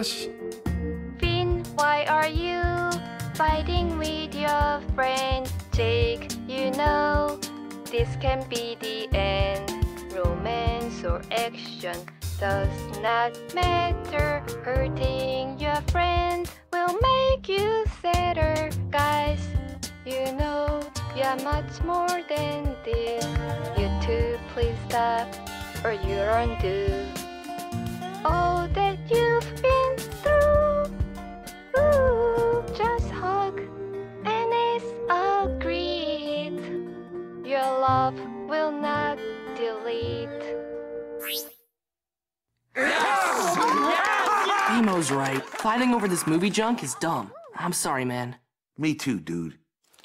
gosh. Finn, why are you fighting with your friend Jake? You know this can be the end. Romance or action does not matter. Hurting your friend will make you sadder. Guys, you know you're much more than this. You two, please stop or you're undue. All that you've been through, ooh, just hug and it's agreed. Your love will not delete. Emo's right. Fighting over this movie junk is dumb. I'm sorry, man. Me too, dude.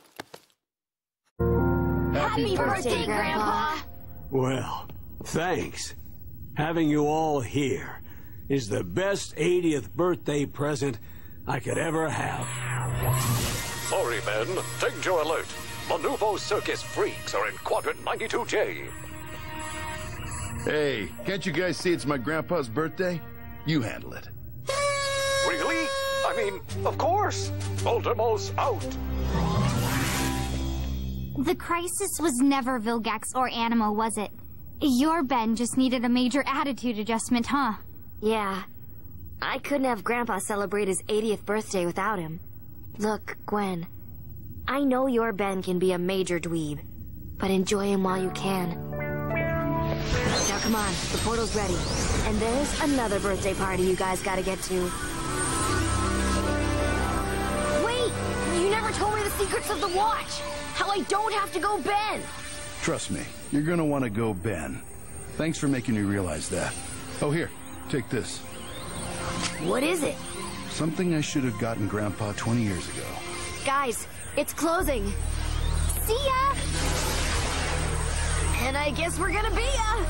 Happy birthday, Grandpa! Well, thanks. Having you all here is the best 80th birthday present I could ever have. Sorry, men. Danger alert. The Nouveau Circus freaks are in Quadrant 92J. Hey, can't you guys see it's my grandpa's birthday? You handle it. Really? I mean, of course. Ultimo's out. The crisis was never Vilgax or Animo, was it? Your Ben just needed a major attitude adjustment, huh? Yeah. I couldn't have Grandpa celebrate his 80th birthday without him. Look, Gwen. I know your Ben can be a major dweeb, but enjoy him while you can. Now come on, the portal's ready. And there's another birthday party you guys gotta get to. Wait! You never told me the secrets of the watch! How I don't have to go Ben! Trust me, you're gonna want to go Ben. Thanks for making me realize that. Oh, here, take this. What is it? Something I should have gotten Grandpa 20 years ago. Guys, it's closing. See ya! And I guess we're gonna be ya!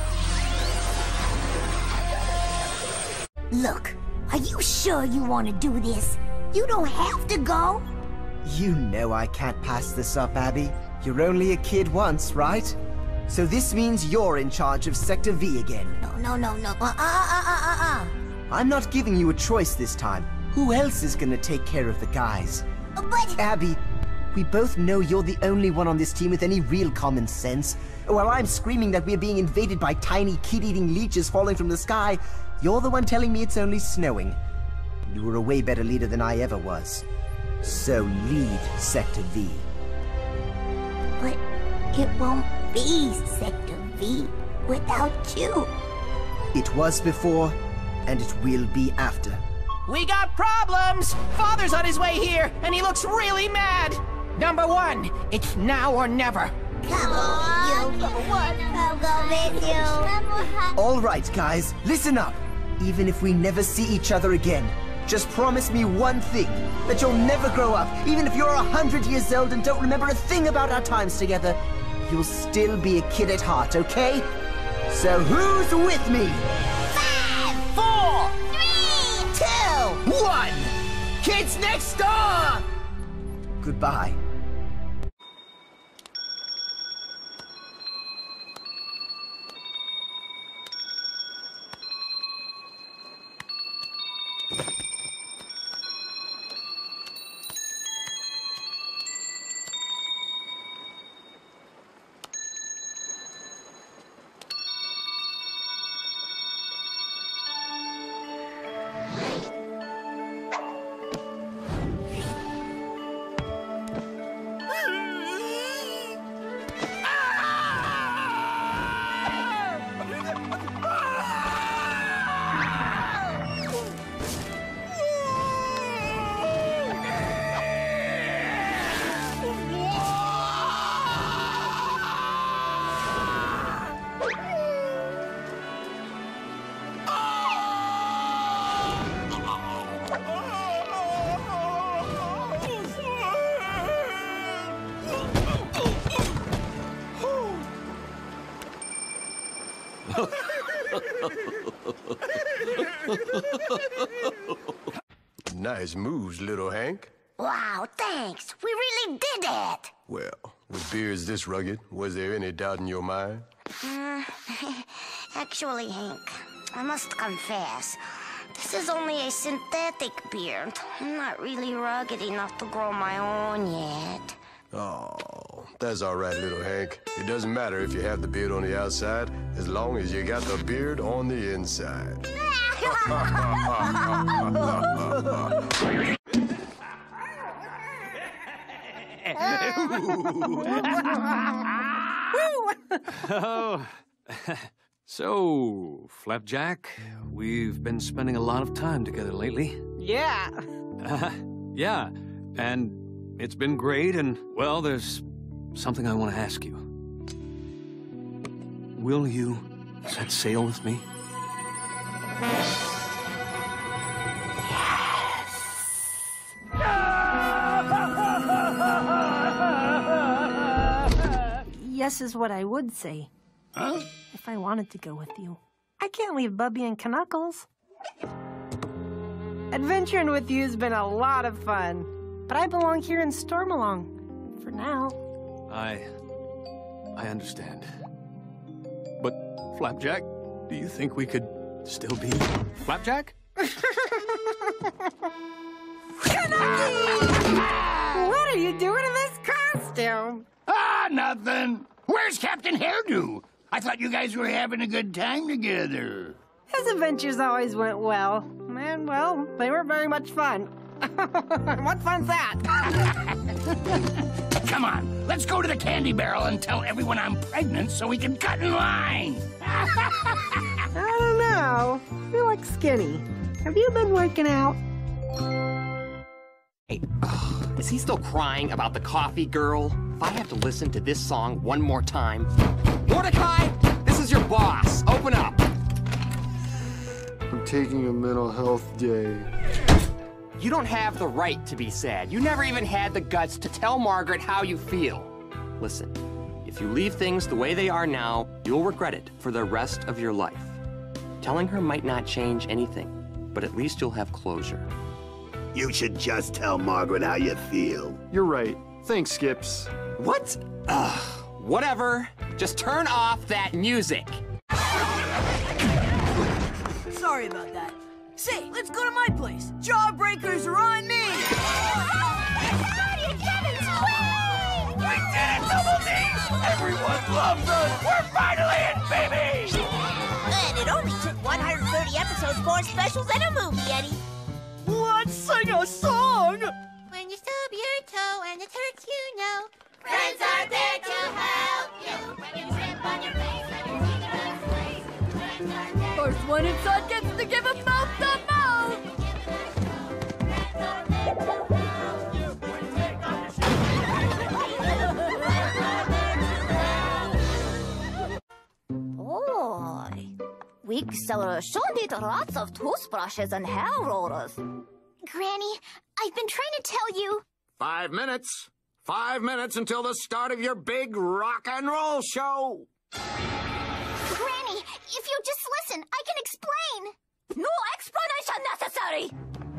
Look, are you sure you want to do this? You don't have to go. You know I can't pass this up, Abby. You're only a kid once, right? So this means you're in charge of Sector V again. No. I'm not giving you a choice this time. Who else is gonna take care of the guys? But... Abby, we both know you're the only one on this team with any real common sense. While I'm screaming that we're being invaded by tiny kid-eating leeches falling from the sky, you're the one telling me it's only snowing. You were a way better leader than I ever was. So lead Sector V. But it won't be Sector V without you. It was before, and it will be after. We got problems! Father's on his way here, and he looks really mad! Number one, it's now or never. Come on, I'll go with you. All right, guys, listen up. Even if we never see each other again, just promise me one thing, that you'll never grow up. Even if you're 100 years old and don't remember a thing about our times together, you'll still be a kid at heart, okay? So who's with me? 5, 4, 3, 2, 1! Kids next door! Goodbye. Nice moves, little Hank. Wow, thanks. We really did it. Well, with beards this rugged, was there any doubt in your mind? Actually, Hank, I must confess, This is only a synthetic beard. I'm not really rugged enough to grow my own yet. Oh, that's all right, little Hank. It doesn't matter if you have the beard on the outside, as long as you got the beard on the inside. Oh, so, Flapjack, we've been spending a lot of time together lately. Yeah. Yeah, and it's been great, and, well, there's something I want to ask you. Will you set sail with me? Yes is what I would say. Huh? If I wanted to go with you. I can't leave Bubby and Knuckles. Adventuring with you has been a lot of fun. But I belong here in Stormalong. For now. I understand. But, Flapjack, do you think we could still be Flapjack? What are you doing in this costume? Ah, nothing. Where's Captain Hairdo? I thought you guys were having a good time together. His adventures always went well. And, well, they were very much fun. What fun's that? Come on, let's go to the candy barrel and tell everyone I'm pregnant so we can cut in line. I don't know. You look skinny. Have you been working out? Hey, is he still crying about the coffee girl? If I have to listen to this song one more time... Mordecai, this is your boss. Open up. I'm taking a mental health day. You don't have the right to be sad. You never even had the guts to tell Margaret how you feel. Listen, if you leave things the way they are now, you'll regret it for the rest of your life. Telling her might not change anything, but at least you'll have closure. You should just tell Margaret how you feel. You're right. Thanks, Skips. What? Whatever. Just turn off that music. Sorry about that. Say, let's go to my place. Jawbreakers are on me! We did it, Double D! Everyone loves us! We're finally in, baby! And it only took 130 episodes, 4 specials, and a movie, Eddie. Let's sing a song! When you stub your toe and it hurts, you know. Friends are there to help you. When you trip on your face and your teeth are squeezed. Friends are there. First one inside gets to give a mouth to mouth. Boy, Week Celebration needs lots of toothbrushes and hair rollers. Granny, I've been trying to tell you. 5 minutes. 5 minutes until the start of your big rock and roll show. Granny, if you just listen, I can explain. No explanation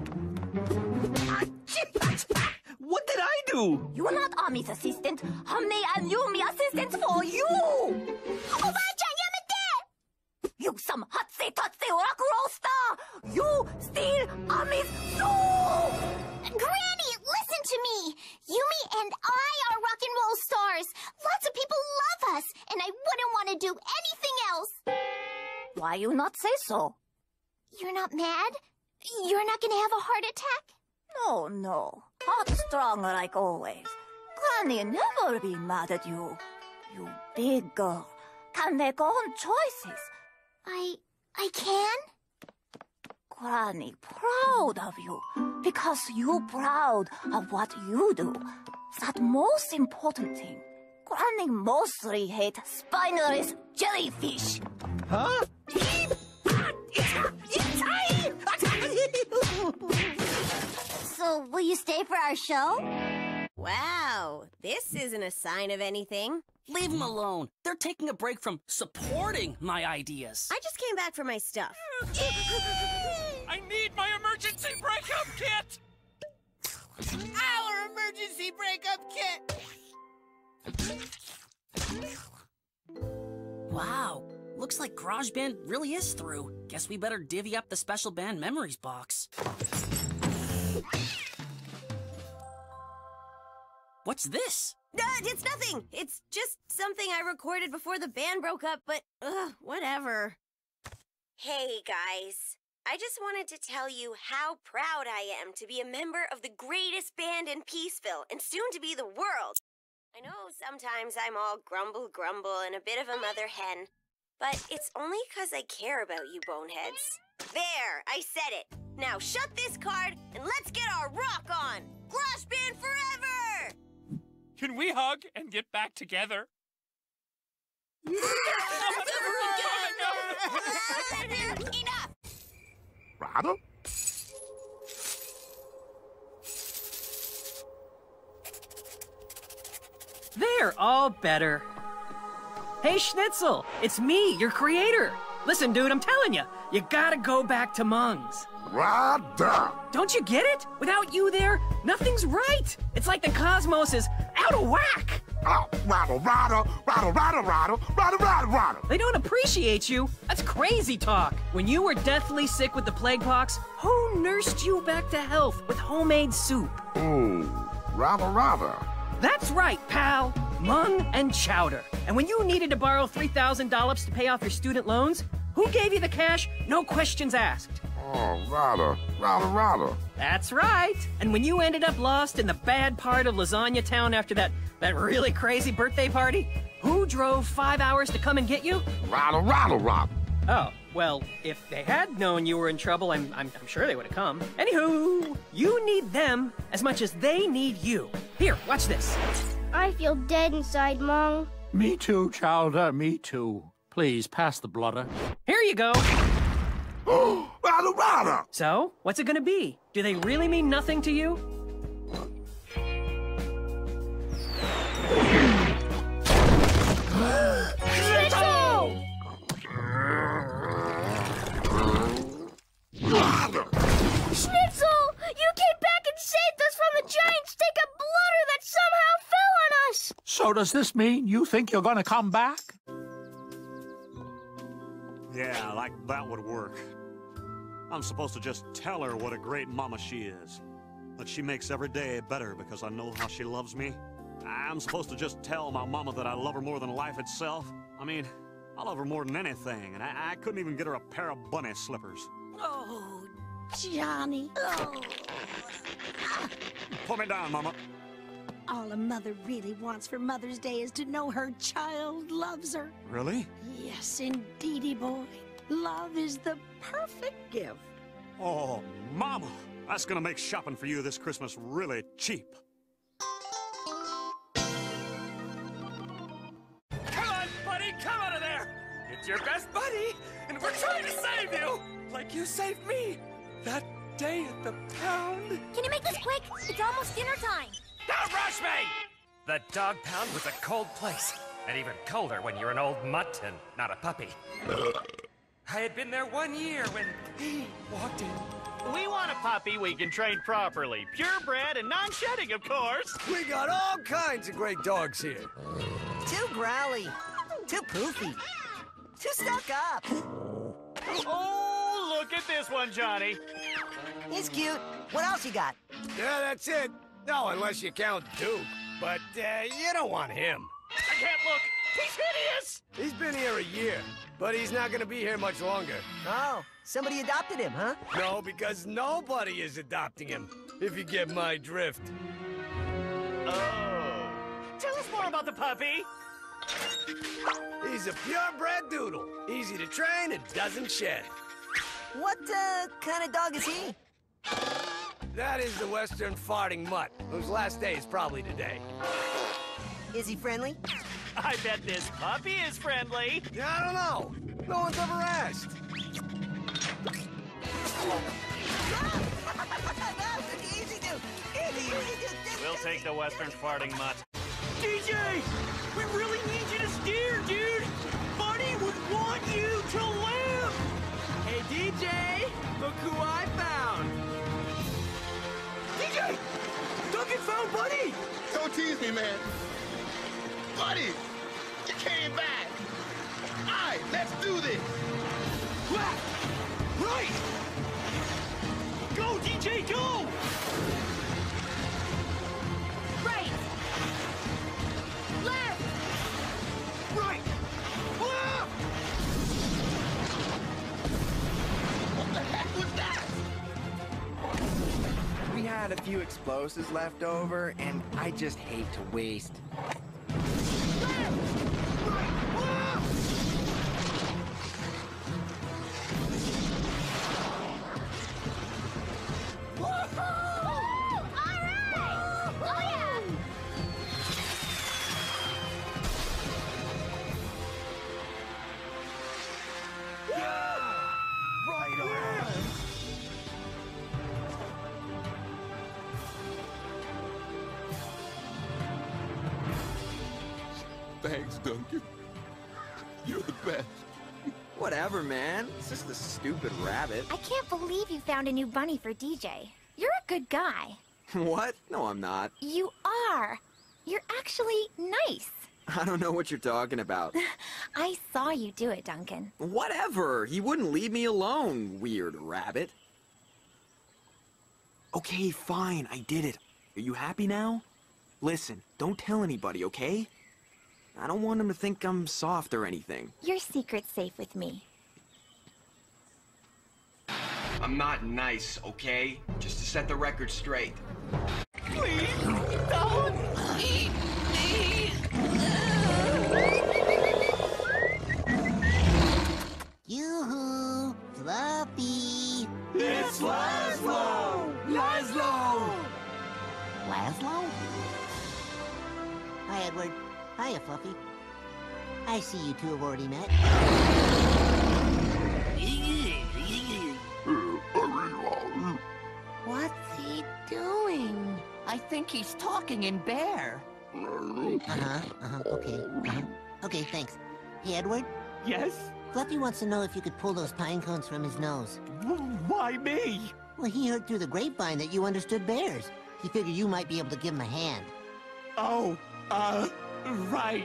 necessary! What did I do? You are not Ami's assistant. Hamne and Yumi assistants for you! Oba-chan, yamete! You some hotsy-totsy rock roll star! You steal Ami's soul! Granny, listen to me! Yumi and I are rock and roll stars. Lots of people love us, and I wouldn't want to do anything else. Why you not say so? You're not mad? You're not gonna have a heart attack? No. Heart strong like always. Granny never be mad at you. You big girl can make own choices. I can? Granny proud of you because you proud of what you do. That most important thing. Granny mostly hate spineless jellyfish. Huh? So, will you stay for our show? Wow, this isn't a sign of anything. Leave them alone. They're taking a break from supporting my ideas. I just came back for my stuff. I need my emergency breakup kit! Our emergency breakup kit! Wow, look Looks like GarageBand really is through. Guess we better divvy up the special band memories box. What's this? It's nothing. It's just something I recorded before the band broke up, but whatever. Hey, guys. I just wanted to tell you how proud I am to be a member of the greatest band in Peaceville and soon to be the world. I know sometimes I'm all grumble and a bit of a mother hen, but it's only 'cause I care about you boneheads. There, I said it. Now shut this card and let's get our rock on. GarageBand forever! Can we hug and get back together? Enough! Ryder? They're all better. Hey, Schnitzel, it's me, your creator. Listen, dude, I'm telling you, you gotta go back to Mung's. Ryder! Don't you get it? Without you there, nothing's right. It's like the cosmos is out of whack. Oh, Ryder. They don't appreciate you. That's crazy talk. When you were deathly sick with the plague pox, who nursed you back to health with homemade soup? Ooh, Ryder. That's right, pal. Mung and Chowder. And when you needed to borrow $3,000 to pay off your student loans, who gave you the cash? No questions asked. Oh, Ryder. That's right. And when you ended up lost in the bad part of Lasagna Town after that really crazy birthday party, who drove 5 hours to come and get you? Ryder. Oh, well, if they had known you were in trouble, I'm sure they would have come. Anywho, you need them as much as they need you. Here, watch this. I feel dead inside, Mung. Me too, Chowder, me too. Please, pass the blotter. Here you go. Ryder. So, what's it gonna be? Do they really mean nothing to you? Schnitzel! Schnitzel! You came back and saved us from the giant stick of blotter that somehow fell on us! So does this mean you think you're gonna come back? Yeah, like that would work. I'm supposed to just tell her what a great mama she is. That she makes every day better because I know how she loves me. I'm supposed to just tell my mama that I love her more than life itself. I mean, I love her more than anything, and I couldn't even get her a pair of bunny slippers. Oh, Johnny. Oh. Put me down, Mama. All a mother really wants for Mother's Day is to know her child loves her. Really? Yes, indeedy, boy. Love is the perfect gift. Oh, Mama! That's gonna make shopping for you this Christmas really cheap. Come on, buddy, come out of there! It's your best buddy, and we're trying to save you! Like you saved me that day at the pound. Can you make this quick? It's almost dinner time. Don't rush me! The dog pound was a cold place, and even colder when you're an old mutt and not a puppy. I had been there 1 year when he walked in. We want a puppy we can train properly. Purebred and non-shedding, of course. We got all kinds of great dogs here. Too growly. Too poofy. Too stuck up. Oh, look at this one, Johnny. He's cute. What else you got? Yeah, that's it. No, unless you count Duke. But, you don't want him. I can't look. He's hideous! He's been here a year, but he's not gonna be here much longer. Oh, somebody adopted him, huh? No, because nobody is adopting him, if you get my drift. Oh. Tell us more about the puppy. He's a purebred doodle. Easy to train and doesn't shed. What, kind of dog is he? That is the Western farting mutt, whose last day is probably today. Is he friendly? I bet this puppy is friendly. Yeah, I don't know. No one's ever asked. We'll take the Western farting mutt. DJ! We really need you to steer, dude! Buddy would want you to live! Hey, DJ! Look who I found! DJ! Duncan found Buddy! Don't tease me, man. Buddy! You came back! Aye, let's do this! Left! Right! Go, DJ, go! Right! Left! Right! Left! What the heck was that? We had a few explosives left over, and I just hate to waste. Thanks, Duncan. You're the best. Whatever, man. It's just a stupid rabbit. I can't believe you found a new bunny for DJ. You're a good guy. What? No, I'm not. You are. You're actually nice. I don't know what you're talking about. I saw you do it, Duncan. Whatever. He wouldn't leave me alone, weird rabbit. Okay, fine. I did it. Are you happy now? Listen, don't tell anybody, okay? I don't want him to think I'm soft or anything. Your secret's safe with me. I'm not nice, okay? Just to set the record straight. Please, don't eat me! Yoo-hoo! Fluffy! It's Laszlo! Laszlo! Laszlo? Hi, Edward. Hiya, Fluffy. I see you two have already met. What's he doing? I think he's talking in bear. Okay. Okay, thanks. Hey, Edward? Yes? Fluffy wants to know if you could pull those pine cones from his nose. Why me? Well, he heard through the grapevine that you understood bears. He figured you might be able to give him a hand. Oh, right.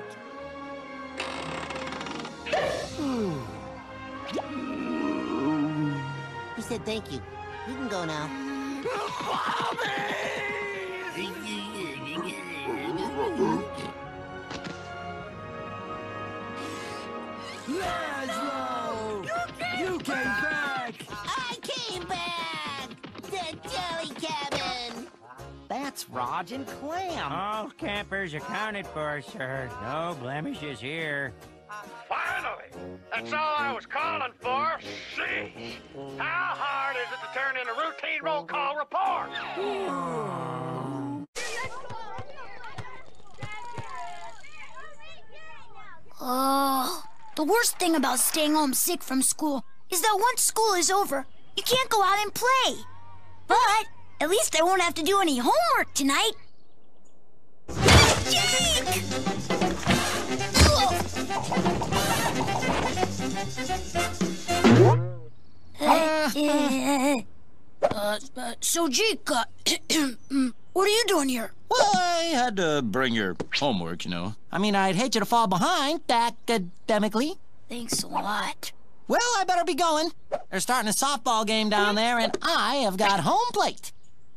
He said thank you. You can go now. Laszlo! You came back! I came back! The Jelly Cabin! That's Raj and Clam. All campers accounted for, sir. No blemishes here. Finally! That's all I was calling for. See? How hard is it to turn in a routine roll call report? The worst thing about staying home sick from school is that once school is over, you can't go out and play. But at least I won't have to do any homework tonight. Jake! So Jake, what are you doing here? Well, I had to bring your homework, you know. I mean, I'd hate you to fall behind academically. Thanks a lot. Well, I better be going. They're starting a softball game down there, and I have got home plate.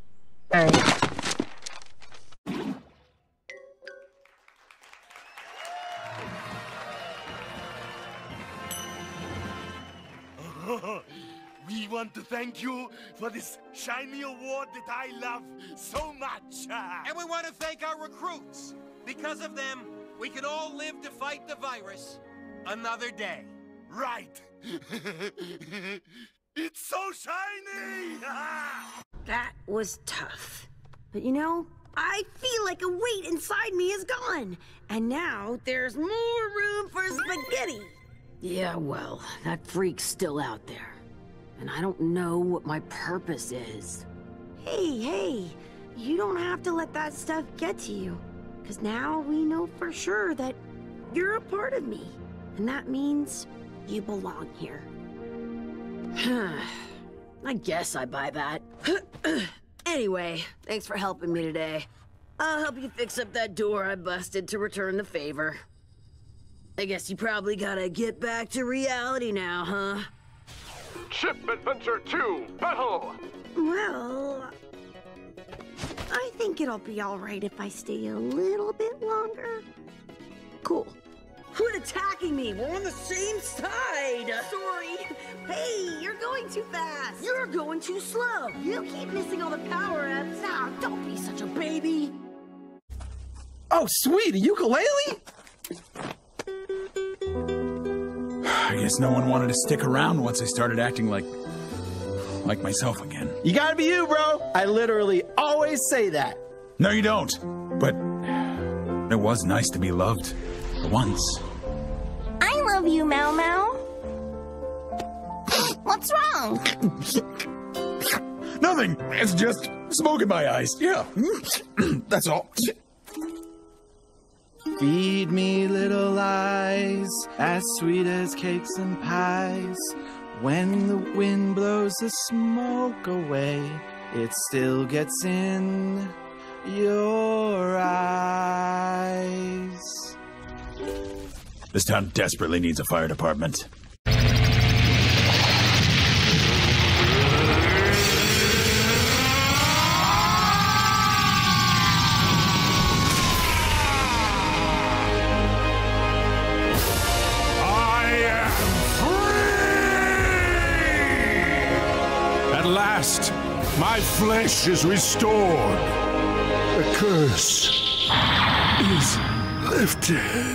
We want to thank you for this shiny award that I love so much. And we want to thank our recruits. Because of them, we can all live to fight the virus another day. Right. It's so shiny! That was tough. But you know, I feel like a weight inside me is gone. And now there's more room for spaghetti. Yeah, well, that freak's still out there. And I don't know what my purpose is. Hey, you don't have to let that stuff get to you. Because now we know for sure that you're a part of me. And that means you belong here. I guess I buy that. Anyway, thanks for helping me today. I'll help you fix up that door I busted to return the favor. I guess you probably gotta get back to reality now, huh? Ship Adventure 2, Battle! Well, I think it'll be alright if I stay a little bit longer. Cool. Quit attacking me! We're on the same side! Sorry! Hey, you're going too fast! You're going too slow! You keep missing all the power-ups! Now, don't be such a baby! Oh, sweet, a ukulele? I guess no one wanted to stick around once I started acting like myself again. You gotta be you, bro. I literally always say that. No, you don't. But it was nice to be loved for once. I love you, Mau Mau. What's wrong? Nothing. It's just smoke in my eyes. Yeah. That's all. Feed me little lies, as sweet as cakes and pies. When the wind blows the smoke away, it still gets in your eyes. This town desperately needs a fire department. At last, my flesh is restored. The curse is lifted.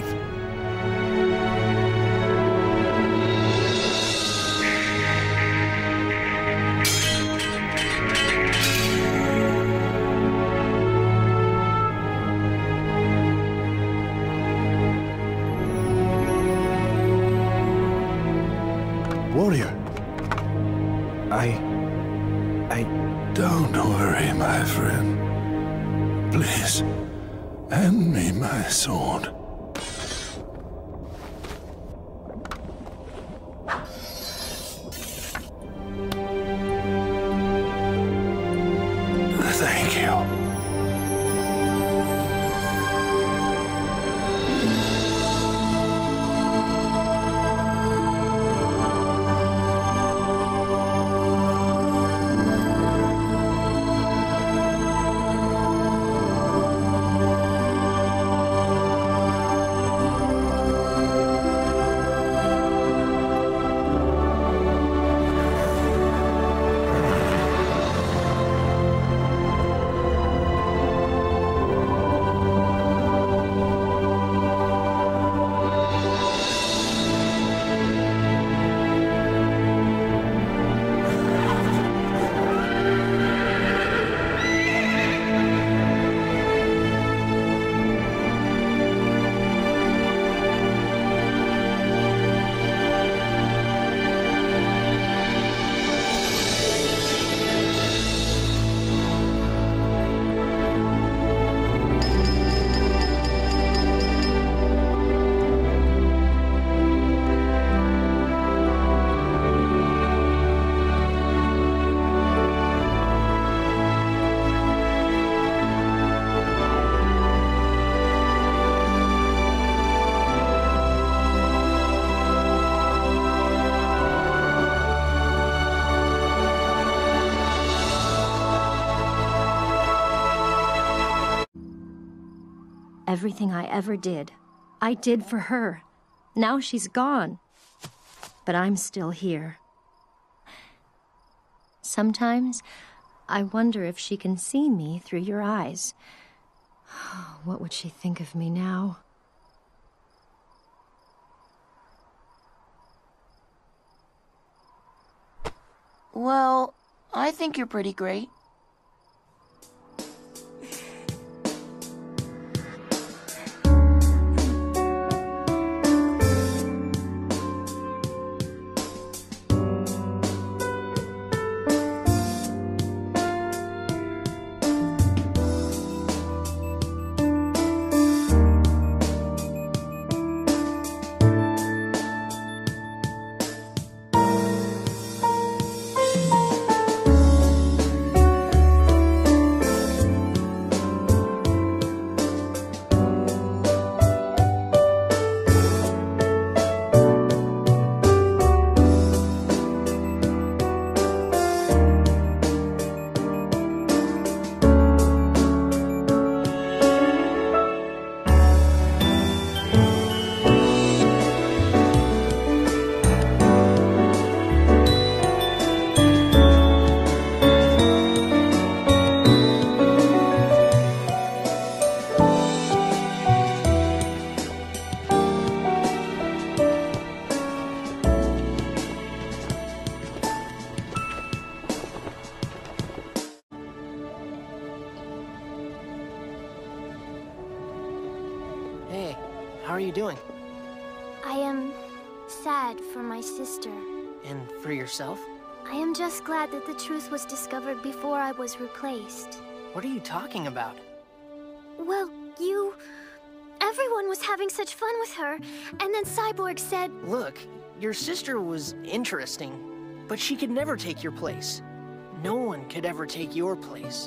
Warrior. Don't worry, my friend. Please, hand me my sword. Thank you. Everything I ever did, I did for her. Now she's gone. But I'm still here. Sometimes, I wonder if she can see me through your eyes. What would she think of me now? Well, I think you're pretty great. Hey, how are you doing? I am sad for my sister. And for yourself? I am just glad that the truth was discovered before I was replaced. What are you talking about? Well, everyone was having such fun with her, and then Cyborg said... Look, your sister was interesting, but she could never take your place. No one could ever take your place.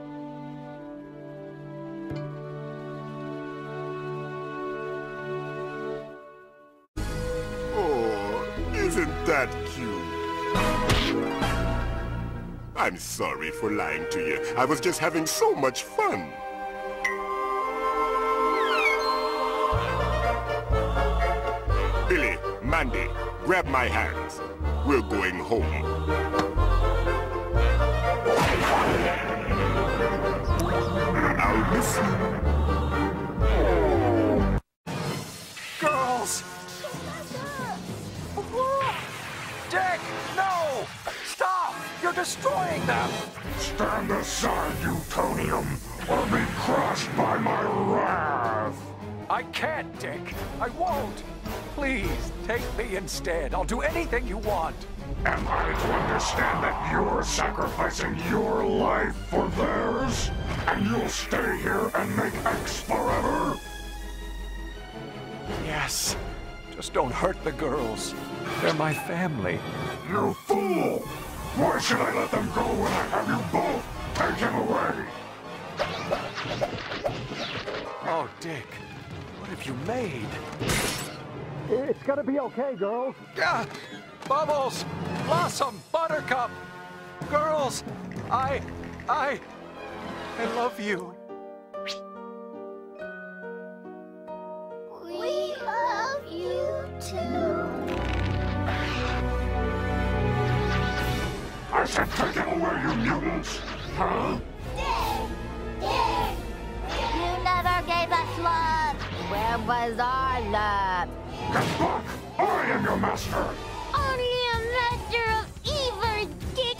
Oh, isn't that cute? I'm sorry for lying to you. I was just having so much fun. Billy, Mandy, grab my hands. We're going home. I'll miss you. Girls! Dick, no! Stop! You're destroying them! Stand aside, Utonium, or be crushed by my wrath! I can't, Dick. I won't. Please, take me instead. I'll do anything you want. Am I to understand that you're sacrificing your life for theirs? And you'll stay here and make X forever? Yes. Just don't hurt the girls. They're my family. You fool! Why should I let them go when I have you both taken away? Oh, Dick. What have you made? It's gonna be okay, girls. Bubbles! Blossom! Buttercup! Girls! I love you. We love you too. I said take it away, you mutants! Huh? You never gave us love. Where was our love? Get back! I am your master! Only a master of evil, Dick.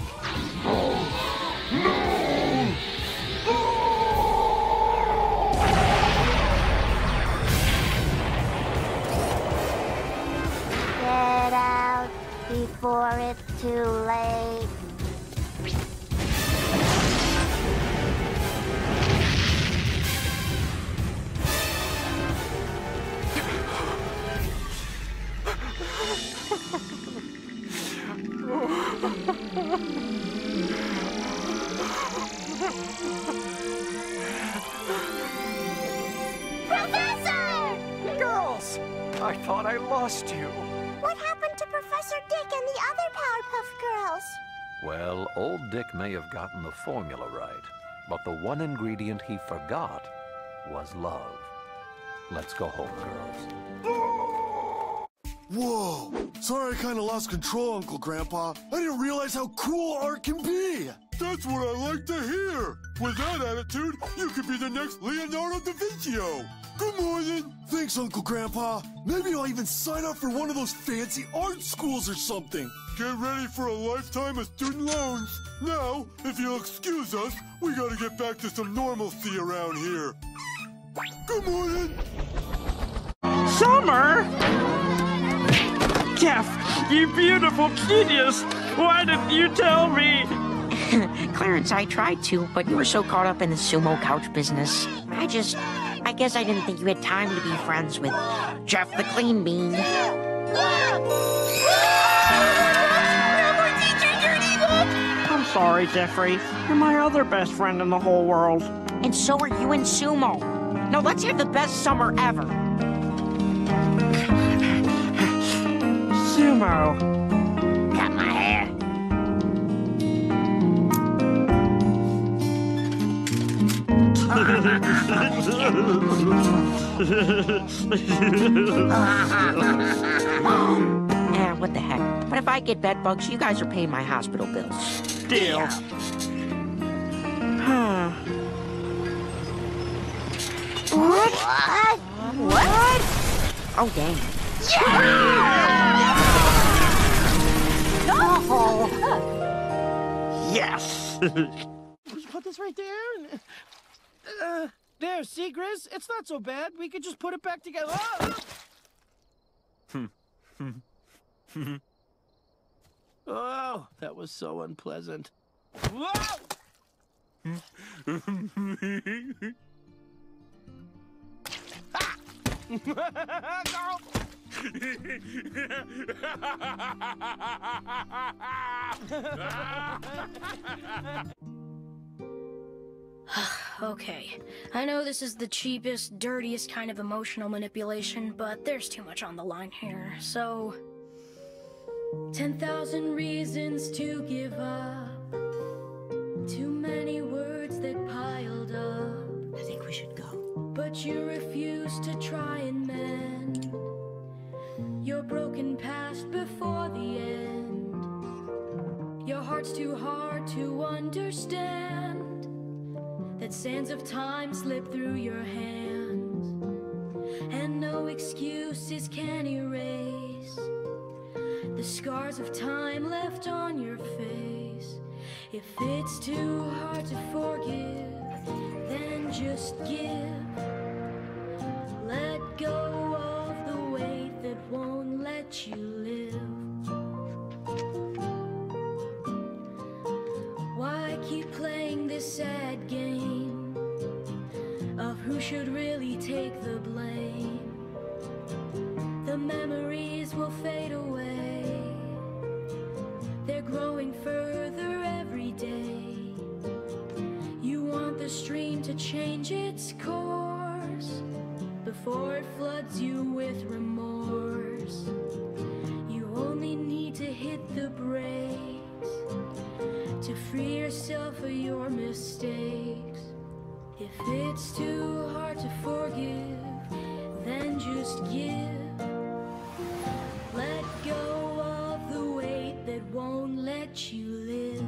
Get out before it's too late. Professor! Girls! I thought I lost you. What happened to Professor Dick and the other Powerpuff Girls? Well, old Dick may have gotten the formula right, but the one ingredient he forgot was love. Let's go home, girls. Whoa! Sorry I kinda lost control, Uncle Grandpa. I didn't realize how cool art can be! That's what I like to hear! With that attitude, you could be the next Leonardo da Vinci! Good morning! Thanks, Uncle Grandpa. Maybe I'll even sign up for one of those fancy art schools or something. Get ready for a lifetime of student loans. Now, if you'll excuse us, we gotta get back to some normalcy around here. Good morning! Summer? Jeff, you beautiful genius! Why didn't you tell me? Clarence, I tried to, but you were so caught up in the sumo couch business. I guess I didn't think you had time to be friends with Jeff the Clean Bean. I'm sorry, Jeffrey. You're my other best friend in the whole world. And so are you in sumo. Now let's have the best summer ever. Sumo. Cut my hair. What the heck? But if I get bed bugs, you guys are paying my hospital bills. Deal. What? What? Oh, dang. No! Yes! Just put this right there. There, see, Grizz? It's not so bad. We could just put it back together. Oh! Oh, that was so unpleasant. Whoa! Carl! Okay, I know this is the cheapest, dirtiest kind of emotional manipulation, but there's too much on the line here, so... 10,000 reasons to give up. Too many words that piled up. I think we should go. But you refuse to try and mend your broken past before the end. Your heart's too hard to understand, that sands of time slip through your hands, and no excuses can erase the scars of time left on your face. If it's too hard to forgive, then just give. Let go of the weight that won't let you live. Why keep playing this sad game of who should really take the blame? The memories will fade away. They're growing further every day. You want the stream to change its course before it floods you with remorse. You only need to hit the brakes to free yourself of your mistakes. If it's too hard to forgive, then just give. Let go of the weight that won't let you live.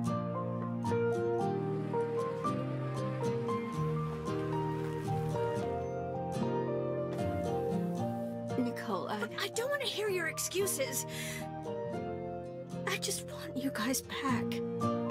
Nicole, I don't want to hear your excuses. I just want you guys back.